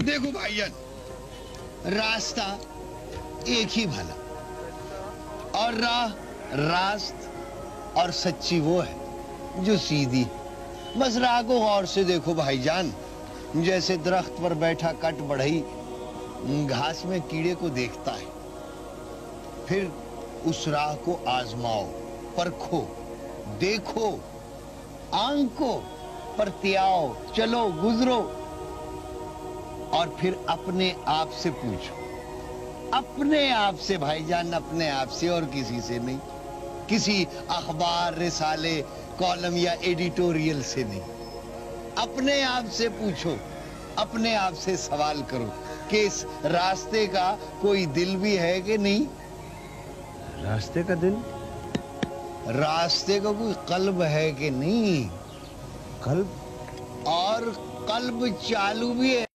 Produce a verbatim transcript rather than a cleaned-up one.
देखो भाईजान, रास्ता एक ही भला, और राह रास्त और सच्ची वो है जो सीधी है। बस राह को गौर से देखो भाईजान, जैसे दरख्त पर बैठा कट बढ़ई घास में कीड़े को देखता है। फिर उस राह को आजमाओ, परखो, देखो, आंको, परतियाओ, चलो, गुजरो, और फिर अपने आप से पूछो, अपने आप से भाईजान, अपने आप से, और किसी से नहीं, किसी अखबार, रिसाले, कॉलम या एडिटोरियल से नहीं। अपने आप से पूछो, अपने आप से सवाल करो कि इस रास्ते का कोई दिल भी है कि नहीं। रास्ते का दिल? रास्ते का कोई कल्ब है कि नहीं। कल्ब? और कल्ब चालू भी है।